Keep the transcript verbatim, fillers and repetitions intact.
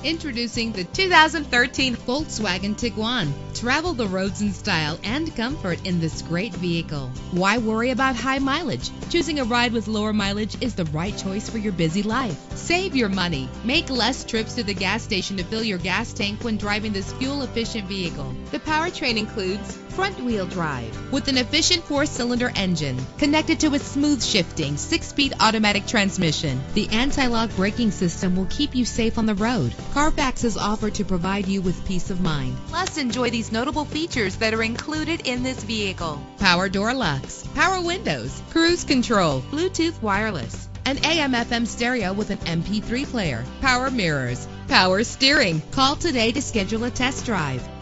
Introducing the two thousand thirteen Volkswagen Tiguan. Travel the roads in style and comfort in this great vehicle. Why worry about high mileage? Choosing a ride with lower mileage is the right choice for your busy life. Save your money. Make less trips to the gas station to fill your gas tank when driving this fuel-efficient vehicle. The powertrain includes front-wheel drive with an efficient four-cylinder engine connected to a smooth shifting six-speed automatic transmission. The anti-lock braking system will keep you safe on the road. Carfax is offered to provide you with peace of mind. Plus, enjoy these notable features that are included in this vehicle: power door locks, power windows, cruise control, Bluetooth wireless, an A M F M stereo with an M P three player, power mirrors, power steering. Call today to schedule a test drive.